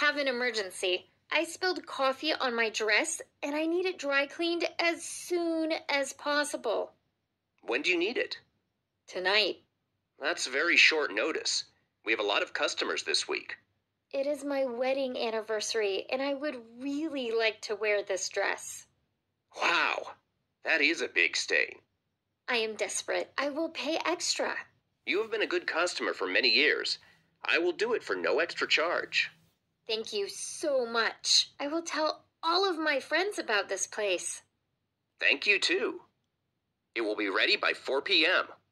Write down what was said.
have an emergency. I spilled coffee on my dress, and I need it dry cleaned as soon as possible. When do you need it? Tonight. That's very short notice. We have a lot of customers this week. It is my wedding anniversary, and I would really like to wear this dress. Wow, that is a big stain. I am desperate. I will pay extra. You have been a good customer for many years. I will do it for no extra charge. Thank you so much. I will tell all of my friends about this place. Thank you too. It will be ready by 4 p.m.